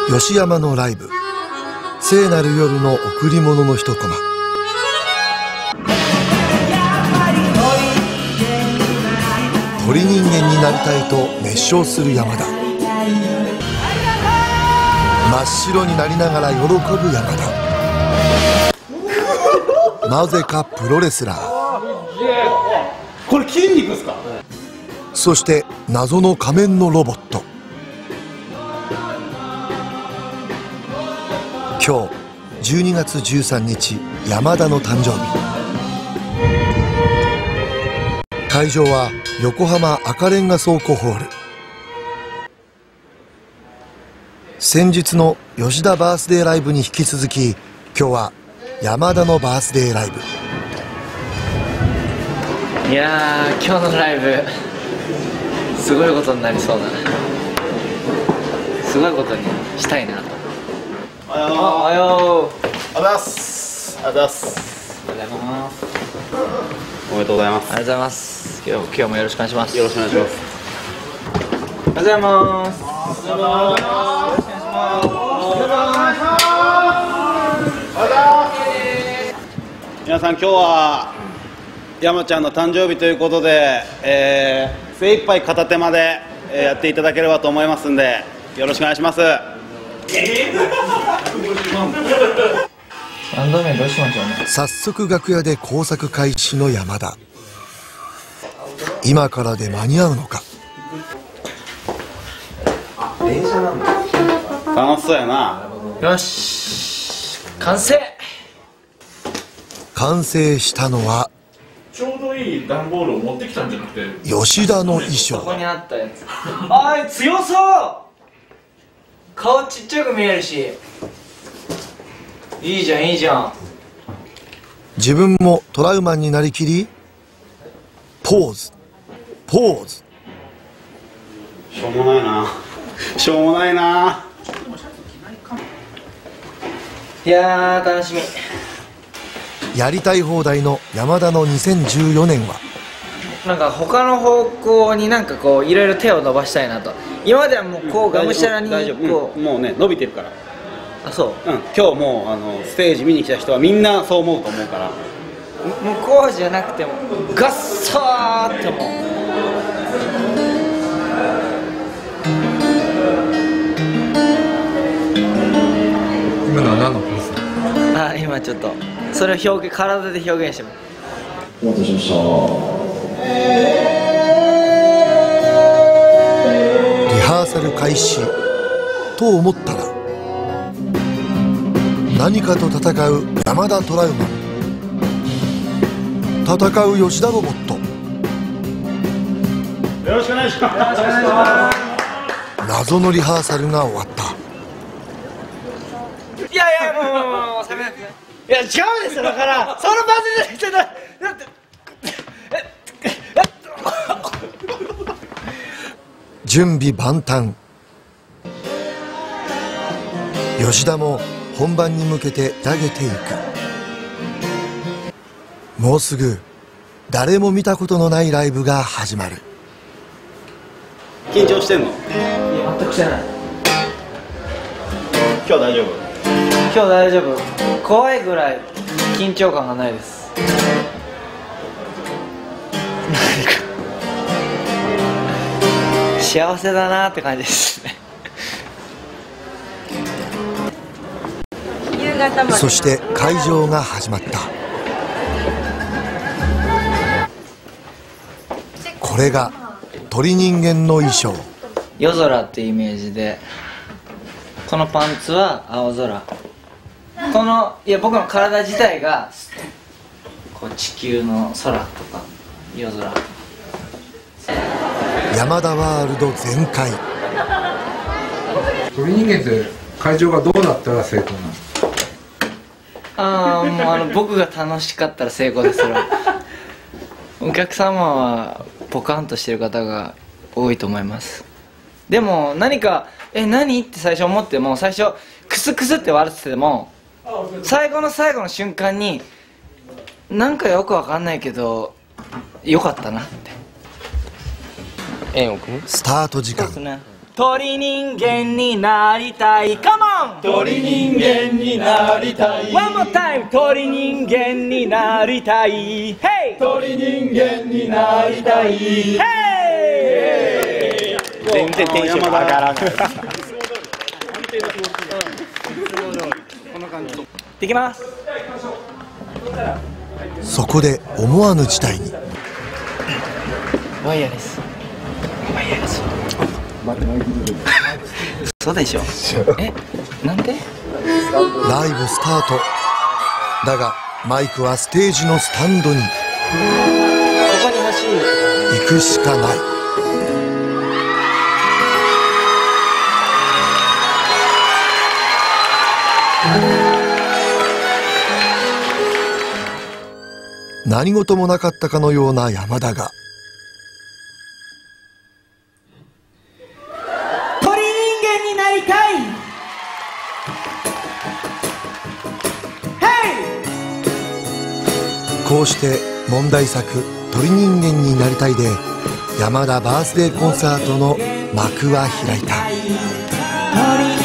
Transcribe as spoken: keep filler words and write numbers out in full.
吉山のライブ、聖なる夜の贈り物の一コマ。鳥人間になりたいと熱唱する山田。真っ白になりながら喜ぶ山田。なぜかプロレスラー。 これ筋肉ですか？ そして謎の仮面のロボット。今日じゅうにがつじゅうさんにち、山田の誕生日。会場は横浜赤レンガ倉庫ホール。先日の吉田バースデーライブに引き続き、今日は山田のバースデーライブ。 いやー、今日のライブすごいことになりそうだな。すごいことにしたいなと。 おはよう。 おはよう。 ありがとうございます。ありがとうございます。 おはようございます。 おめでとうございます。 ありがとうございます。今日今日もよろしくお願いします。 よろしくお願いします。 おはようございます。おはようございます。 皆さん、今日は山ちゃんの誕生日ということで、えー、精一杯片手間で、えー、やっていただければと思いますんで、よろしくお願いします。 何度目どうしましょうね。 早速楽屋で工作開始の山田。今からで間に合うのか。 電車なんだ。楽しそうやな。 よし、完成。 完成したのはちょうどいい段ボールを持ってきたんじゃなくて、 吉田の衣装。 ここにあったやつ。あい、強そう。顔ちっちゃく見えるし、いいじゃんいいじゃん。 自分もトラウマンになりきり、ポーズポーズ。 しょうもないな。しょうもないな。 いやー、楽しみ。 やりたい放題の山田のにせんじゅうよねんは、 なんか他の方向になんかこういろいろ手を伸ばしたいなと。今まではもうこうがむしゃらに大丈夫、 こうん、もうね伸びてるから。 う、あ、そう、 うん、今日もうあのステージ見に来た人はみんなそう思うと思うから。 向こうじゃなくてもガッサーってもう。 今のは何のポーズ？ あ、今ちょっとそれを表現、体で表現してます。 お待たせしました。 リハーサル開始と思ったら、何かと戦う山田トラウマン、戦う吉田ロボット。 よろしくお願いします。 謎のリハーサルが終わった。 いやいや、もうもうもうもう、いや違うんですよ。だからその場でじゃなくて、だって準備万端。吉田も本番に向けて投げていく。もうすぐ誰も見たことのないライブが始まる。 緊張してんの？ いや、全くしてない。 今日大丈夫？ 今日大丈夫。怖いぐらい緊張感がないです。幸せだなって感じですね。 そして会場が始まった。これが鳥人間の衣装。 夜空っていうイメージで、このパンツは青空。この、いや、僕の体自体がこう地球の空とか夜空。 山田ワールド全開。 鳥人間って会場がどうなったら成功なの？ ああ、もうあの僕が楽しかったら成功です。それはお客様はポカンとしてる方が多いと思います。でも何か「え、何?」って最初思っても、最初クスクスって笑ってても、最後の最後の瞬間になんかよくわかんないけどよかったなって。 スタート時間鳥人間になりたい。カモン。 鳥人間になりたい。 One more time。鳥人間になりたい。Hey。 鳥人間になりたい。 Hey。 全然テンション上がらない。 できます。 そこで思わぬ事態に。 ワイヤレス。ワイヤレス。そうでしょ。え、なんで？ ライブスタート。だがマイクはステージのスタンドに。 ここに欲しい。 行くしかない。何事もなかったかのような山田が。 鳥人間になりたい。 こうして問題作「鳥人間になりたい」で山田バースデーコンサートの幕は開いた。 鳥